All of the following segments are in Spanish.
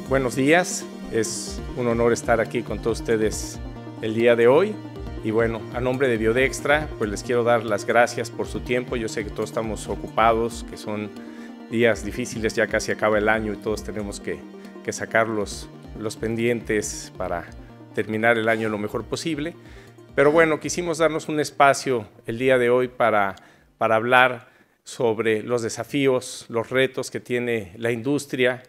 Buenos días, es un honor estar aquí con todos ustedes el día de hoy. Y bueno, a nombre de Biodextra, pues les quiero dar las gracias por su tiempo. Yo sé que todos estamos ocupados, que son días difíciles, ya casi acaba el año y todos tenemos que sacar los pendientes para terminar el año lo mejor posible. Pero bueno, quisimos darnos un espacio el día de hoy para hablar sobre los desafíos, los retos que tiene la industria,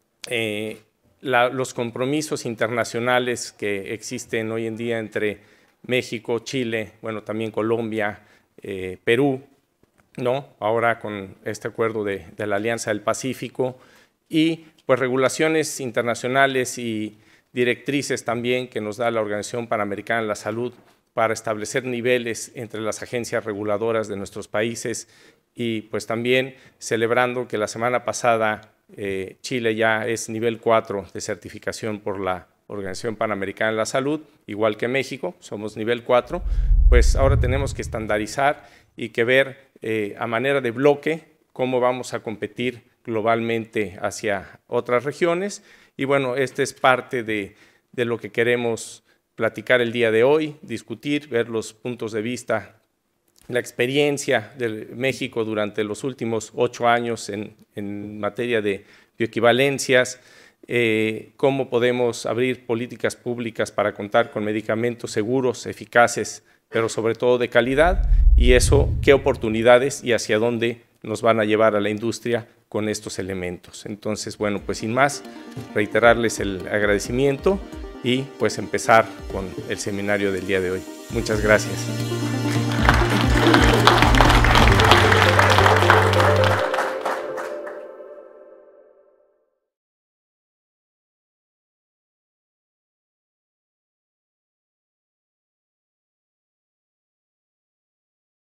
los compromisos internacionales que existen hoy en día entre México, Chile, bueno, también Colombia, Perú, ¿no? Ahora con este acuerdo de la Alianza del Pacífico y pues regulaciones internacionales y directrices también que nos da la Organización Panamericana de la Salud para establecer niveles entre las agencias reguladoras de nuestros países y pues también celebrando que la semana pasada Chile ya es nivel 4 de certificación por la Organización Panamericana de la Salud, igual que México, somos nivel 4, pues ahora tenemos que estandarizar y que ver a manera de bloque cómo vamos a competir globalmente hacia otras regiones. Y bueno, esta es parte de lo que queremos platicar el día de hoy, discutir, ver los puntos de vista, la experiencia de México durante los últimos 8 años en materia de bioequivalencias, cómo podemos abrir políticas públicas para contar con medicamentos seguros, eficaces, pero sobre todo de calidad, y eso, qué oportunidades y hacia dónde nos van a llevar a la industria con estos elementos. Entonces, bueno, pues sin más, reiterarles el agradecimiento y pues empezar con el seminario del día de hoy. Muchas gracias.